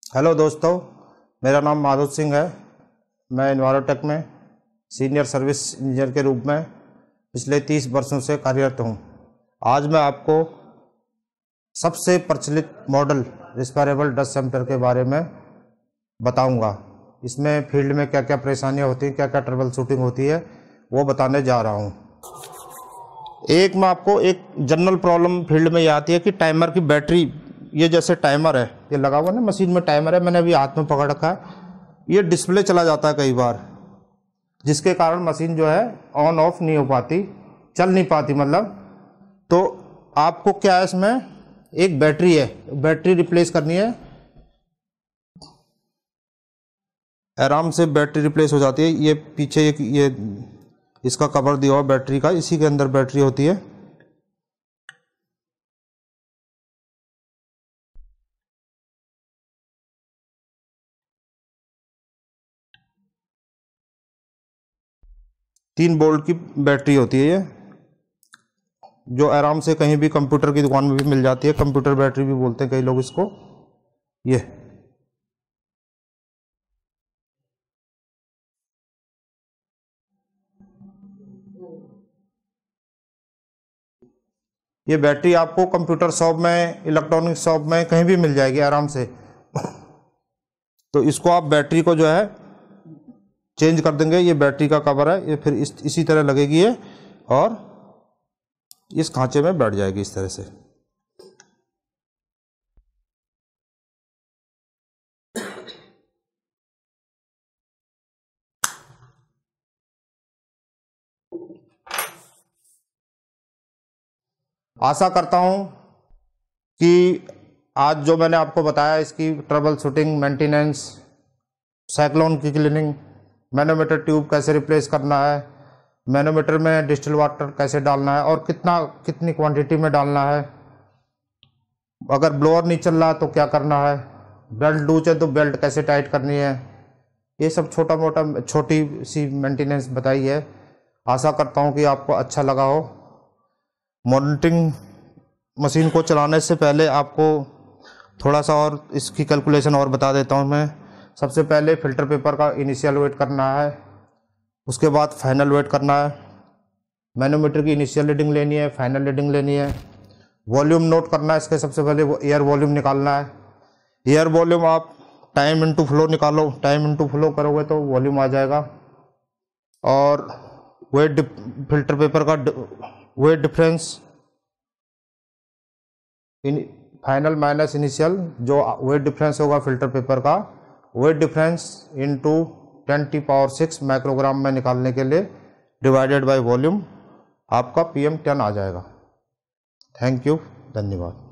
Hello दोस्तों, मेरा नाम माधव सिंह है। मैं इन्वायरोटेक में सीनियर सर्विस इंजीनियर के रूप में पिछले 30 वर्षों से कार्यरत हूँ। आज मैं आपको सबसे प्रचलित मॉडल रिस्पायरेबल डस्ट सैंपलर के बारे में बताऊंगा। इसमें फील्ड में क्या क्या परेशानियाँ होती हैं, क्या क्या ट्रबल शूटिंग होती है, वो बताने जा रहा हूँ। एक मैं आपको एक जनरल प्रॉब्लम फील्ड में ये आती है कि टाइमर की बैटरी, ये जैसे टाइमर है, ये लगा हुआ ना मशीन में टाइमर है, मैंने अभी हाथ में पकड़ रखा है, ये डिस्प्ले चला जाता है कई बार, जिसके कारण मशीन जो है ऑन ऑफ नहीं हो पाती, चल नहीं पाती मतलब। तो आपको क्या है, इसमें एक बैटरी है, बैटरी रिप्लेस करनी है। आराम से बैटरी रिप्लेस हो जाती है। ये पीछे एक ये इसका कवर दिया हुआ बैटरी का, इसी के अंदर बैटरी होती है। तीन वोल्ट की बैटरी होती है ये, जो आराम से कहीं भी कंप्यूटर की दुकान में भी मिल जाती है। कंप्यूटर बैटरी भी बोलते हैं कई लोग इसको। ये बैटरी आपको कंप्यूटर शॉप में, इलेक्ट्रॉनिक शॉप में कहीं भी मिल जाएगी आराम से। तो इसको आप बैटरी को जो है चेंज कर देंगे। ये बैटरी का कवर है, ये फिर इसी तरह लगेगी ये, और इस खांचे में बैठ जाएगी इस तरह से। आशा करता हूं कि आज जो मैंने आपको बताया, इसकी ट्रबल शूटिंग, मेंटेनेंस, साइक्लोन की क्लीनिंग, मैनोमीटर ट्यूब कैसे रिप्लेस करना है, मैनोमीटर में डिस्टिल वाटर कैसे डालना है और कितनी क्वांटिटी में डालना है, अगर ब्लोअर नहीं चल रहा तो क्या करना है, बेल्ट लूज है तो बेल्ट कैसे टाइट करनी है, ये सब छोटी सी मेंटेनेंस बताई है। आशा करता हूँ कि आपको अच्छा लगा हो। मॉनिटरिंग मशीन को चलाने से पहले आपको थोड़ा सा और इसकी कैलकुलेशन और बता देता हूँ मैं। सबसे पहले फ़िल्टर पेपर का इनिशियल वेट करना है, उसके बाद फाइनल वेट करना है। मैनोमीटर की इनिशियल रीडिंग लेनी है, फाइनल रीडिंग लेनी है। वॉल्यूम नोट करना है इसके, सबसे पहले वो एयर वॉल्यूम निकालना है। एयर वॉल्यूम आप टाइम इनटू फ्लो निकालो, टाइम इनटू फ्लो करोगे तो वॉल्यूम आ जाएगा। और वेट, फिल्टर पेपर का weight difference, final minus initial, जो वेट डिफरेंस होगा फिल्टर पेपर का, वेट डिफरेंस इनटू 10⁶ माइक्रोग्राम में निकालने के लिए डिवाइडेड बाय वॉल्यूम, आपका PM10 आ जाएगा। थैंक यू, धन्यवाद।